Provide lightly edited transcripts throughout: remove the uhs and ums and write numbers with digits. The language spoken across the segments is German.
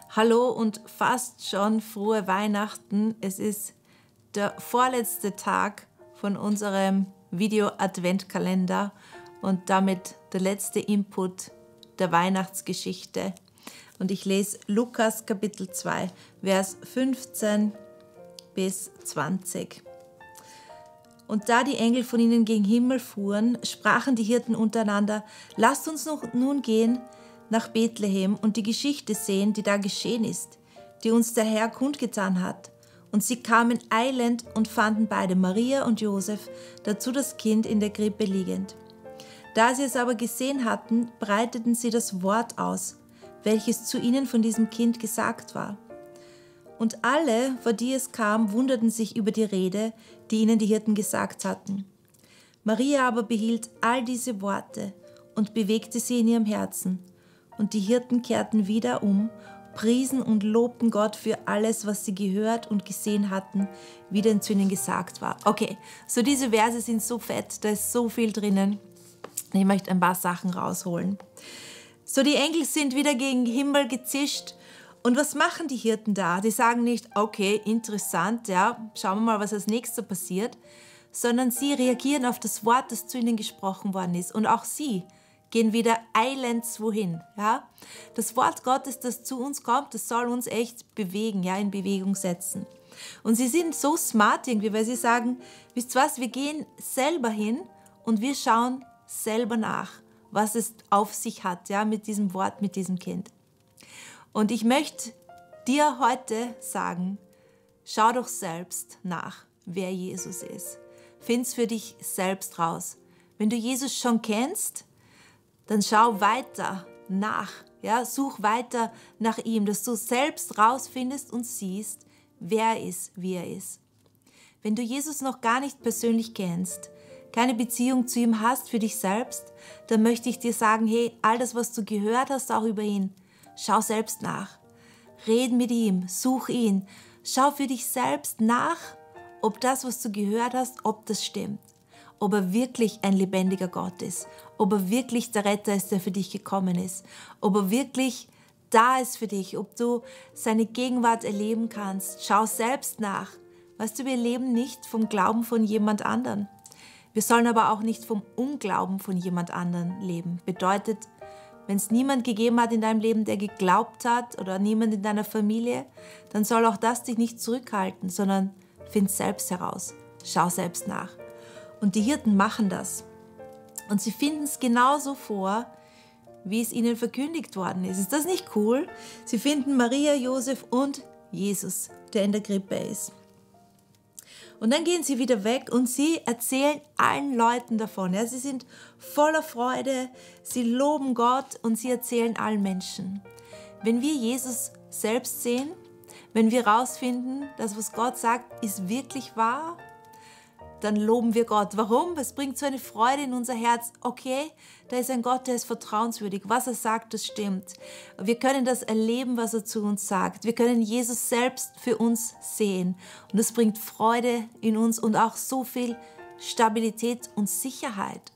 Hallo und fast schon frohe Weihnachten. Es ist der vorletzte Tag von unserem Video-Adventkalender und damit der letzte Input der Weihnachtsgeschichte. Und ich lese Lukas Kapitel 2, Vers 15 bis 20. Und da die Engel von ihnen gen Himmel fuhren, sprachen die Hirten untereinander: Lasst uns nun gehen nach Bethlehem und die Geschichte sehen, die da geschehen ist, die uns der Herr kundgetan hat. Und sie kamen eilend und fanden beide, Maria und Josef, dazu das Kind in der Krippe liegend. Da sie es aber gesehen hatten, breiteten sie das Wort aus, welches zu ihnen von diesem Kind gesagt war. Und alle, vor die es kam, wunderten sich über die Rede, die ihnen die Hirten gesagt hatten. Maria aber behielt all diese Worte und bewegte sie in ihrem Herzen. Und die Hirten kehrten wieder um, priesen und lobten Gott für alles, was sie gehört und gesehen hatten, wie denn zu ihnen gesagt war. Okay, so diese Verse sind so fett, da ist so viel drinnen. Ich möchte ein paar Sachen rausholen. So, die Engel sind wieder gegen den Himmel gezischt. Und was machen die Hirten da? Die sagen nicht, okay, interessant, ja, schauen wir mal, was als nächstes passiert, sondern sie reagieren auf das Wort, das zu ihnen gesprochen worden ist. Und auch sie gehen wieder eilends wohin. Ja? Das Wort Gottes, das zu uns kommt, das soll uns echt bewegen, ja, in Bewegung setzen. Und sie sind so smart irgendwie, weil sie sagen, wisst ihr was, wir gehen selber hin und wir schauen selber nach, was es auf sich hat, ja, mit diesem Wort, mit diesem Kind. Und ich möchte dir heute sagen, schau doch selbst nach, wer Jesus ist. Find's für dich selbst raus. Wenn du Jesus schon kennst, dann schau weiter nach, ja, such weiter nach ihm, dass du selbst rausfindest und siehst, wer er ist, wie er ist. Wenn du Jesus noch gar nicht persönlich kennst, keine Beziehung zu ihm hast für dich selbst, dann möchte ich dir sagen, hey, all das, was du gehört hast, auch über ihn, schau selbst nach. Red mit ihm, such ihn. Schau für dich selbst nach, ob das, was du gehört hast, ob das stimmt. Ob er wirklich ein lebendiger Gott ist. Ob er wirklich der Retter ist, der für dich gekommen ist. Ob er wirklich da ist für dich. Ob du seine Gegenwart erleben kannst. Schau selbst nach. Weißt du, wir leben nicht vom Glauben von jemand anderen. Wir sollen aber auch nicht vom Unglauben von jemand anderen leben. Bedeutet, wenn es niemand gegeben hat in deinem Leben, der geglaubt hat oder niemand in deiner Familie, dann soll auch das dich nicht zurückhalten, sondern find selbst heraus. Schau selbst nach. Und die Hirten machen das. Und sie finden es genauso vor, wie es ihnen verkündigt worden ist. Ist das nicht cool? Sie finden Maria, Josef und Jesus, der in der Krippe ist. Und dann gehen sie wieder weg und sie erzählen allen Leuten davon. Ja, sie sind voller Freude, sie loben Gott und sie erzählen allen Menschen. Wenn wir Jesus selbst sehen, wenn wir herausfinden, dass was Gott sagt, ist wirklich wahr, dann loben wir Gott. Warum? Es bringt so eine Freude in unser Herz. Okay, da ist ein Gott, der ist vertrauenswürdig. Was er sagt, das stimmt. Wir können das erleben, was er zu uns sagt. Wir können Jesus selbst für uns sehen. Und das bringt Freude in uns und auch so viel Stabilität und Sicherheit.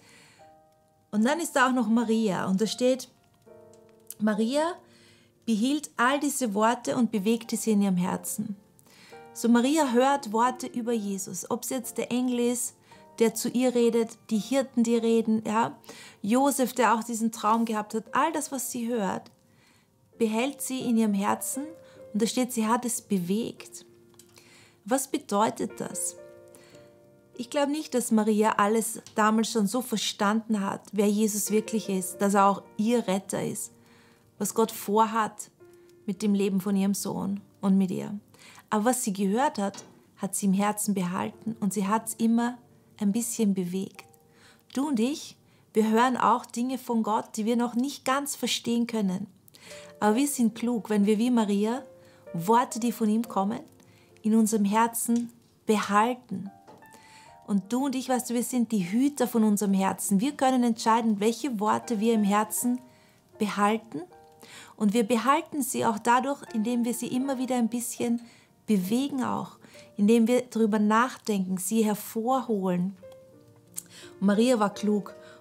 Und dann ist da auch noch Maria. Und da steht, Maria behielt all diese Worte und bewegte sie in ihrem Herzen. So, Maria hört Worte über Jesus, ob es jetzt der Engel ist, der zu ihr redet, die Hirten, die reden, ja, Josef, der auch diesen Traum gehabt hat, all das, was sie hört, behält sie in ihrem Herzen und da steht, sie hat es bewegt. Was bedeutet das? Ich glaube nicht, dass Maria alles damals schon so verstanden hat, wer Jesus wirklich ist, dass er auch ihr Retter ist, was Gott vorhat mit dem Leben von ihrem Sohn und mit ihr. Aber was sie gehört hat, hat sie im Herzen behalten und sie hat es immer ein bisschen bewegt. Du und ich, wir hören auch Dinge von Gott, die wir noch nicht ganz verstehen können. Aber wir sind klug, wenn wir wie Maria Worte, die von ihm kommen, in unserem Herzen behalten. Und du und ich, weißt du, wir sind die Hüter von unserem Herzen. Wir können entscheiden, welche Worte wir im Herzen behalten. Und wir behalten sie auch dadurch, indem wir sie immer wieder ein bisschen bewegen auch, indem wir darüber nachdenken, sie hervorholen. Und Maria war klug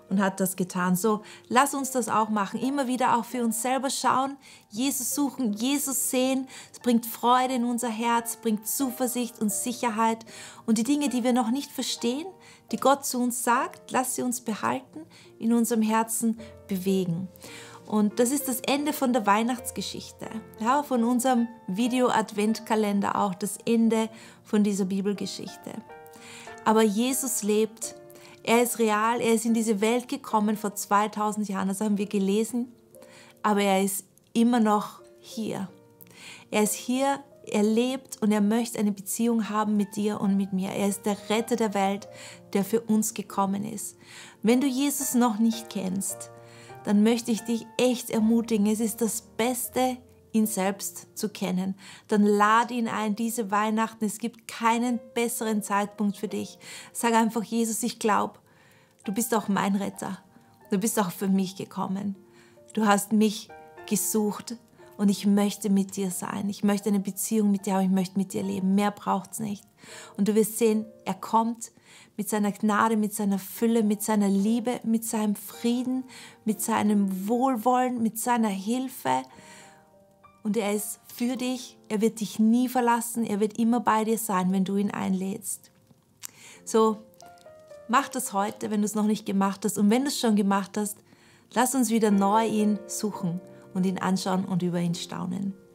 und hat das getan. So, lass uns das auch machen. Immer wieder auch für uns selber schauen, Jesus suchen, Jesus sehen. Es bringt Freude in unser Herz, bringt Zuversicht und Sicherheit. Und die Dinge, die wir noch nicht verstehen, die Gott zu uns sagt, lass sie uns behalten, in unserem Herzen bewegen. Und das ist das Ende von der Weihnachtsgeschichte, ja, von unserem Video-Adventkalender auch, das Ende von dieser Bibelgeschichte. Aber Jesus lebt. Er ist real, er ist in diese Welt gekommen vor 2000 Jahren, das haben wir gelesen, aber er ist immer noch hier. Er ist hier, er lebt und er möchte eine Beziehung haben mit dir und mit mir. Er ist der Retter der Welt, der für uns gekommen ist. Wenn du Jesus noch nicht kennst, dann möchte ich dich echt ermutigen, es ist das Beste, ihn selbst zu kennen. Dann lad ihn ein, diese Weihnachten. Es gibt keinen besseren Zeitpunkt für dich. Sag einfach, Jesus, ich glaube, du bist auch mein Retter. Du bist auch für mich gekommen. Du hast mich gesucht und ich möchte mit dir sein. Ich möchte eine Beziehung mit dir haben, ich möchte mit dir leben. Mehr braucht es nicht. Und du wirst sehen, er kommt mit seiner Gnade, mit seiner Fülle, mit seiner Liebe, mit seinem Frieden, mit seinem Wohlwollen, mit seiner Hilfe. Und er ist für dich, er wird dich nie verlassen, er wird immer bei dir sein, wenn du ihn einlädst. So, mach das heute, wenn du es noch nicht gemacht hast. Und wenn du es schon gemacht hast, lass uns wieder neu ihn suchen und ihn anschauen und über ihn staunen.